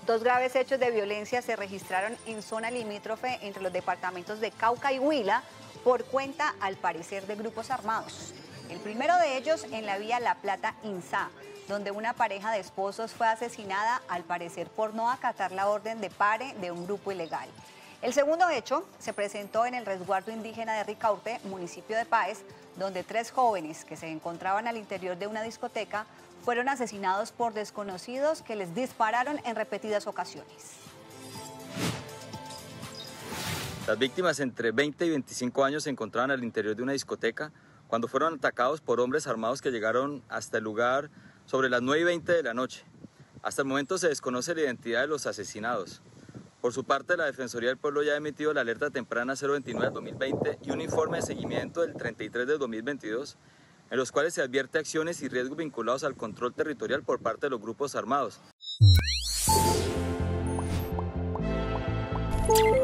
Dos graves hechos de violencia se registraron en zona limítrofe entre los departamentos de Cauca y Huila por cuenta, al parecer, de grupos armados. El primero de ellos en la vía La Plata-Insá, donde una pareja de esposos fue asesinada, al parecer por no acatar la orden de pare de un grupo ilegal. El segundo hecho se presentó en el resguardo indígena de Ricaurte, municipio de Páez, donde 3 jóvenes que se encontraban al interior de una discoteca fueron asesinados por desconocidos que les dispararon en repetidas ocasiones. Las víctimas entre 20 y 25 años se encontraban al interior de una discoteca cuando fueron atacados por hombres armados que llegaron hasta el lugar sobre las 9:20 de la noche. Hasta el momento se desconoce la identidad de los asesinados. Por su parte, la Defensoría del Pueblo ya ha emitido la alerta temprana 029 del 2020 y un informe de seguimiento del 33 del 2022, en los cuales se advierte acciones y riesgos vinculados al control territorial por parte de los grupos armados.